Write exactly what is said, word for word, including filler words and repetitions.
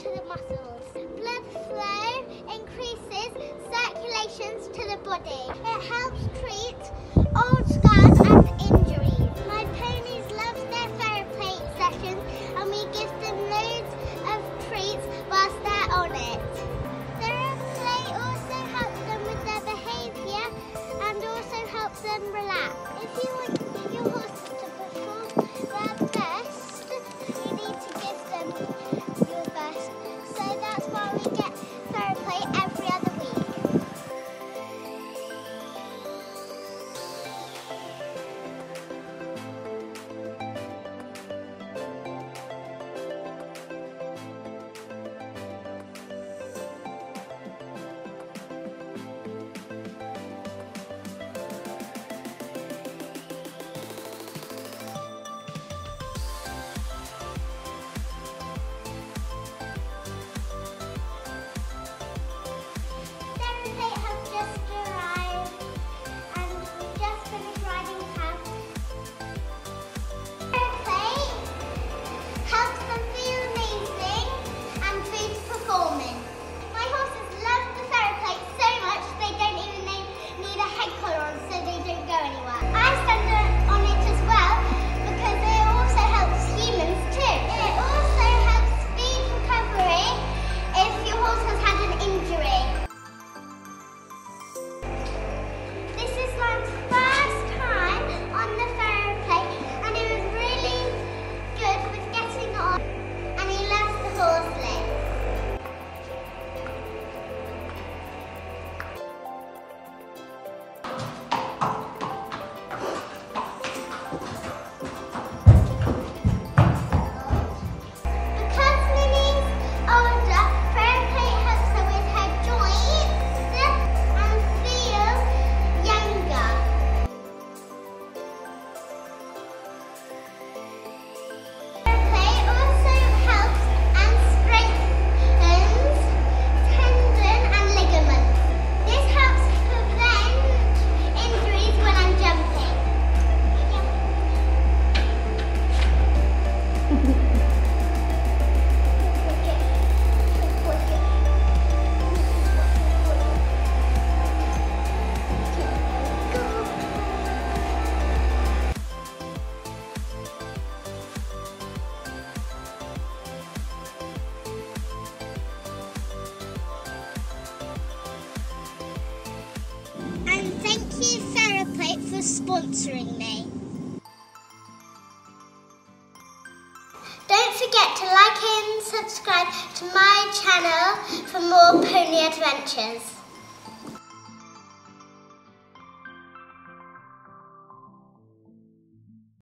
to the muscles. Blood flow increases circulations to the body. It helps treat old scars and injuries. My ponies love their Theraplate sessions and we give them loads of treats whilst they're on it. Theraplate also helps them with their behaviour and also helps them relax. If you want your horse to perform their best, you need to give them your best. So that's why we get Theraplate every other week. And thank you Theraplate for sponsoring me. Don't forget to like and subscribe to my channel for more pony adventures.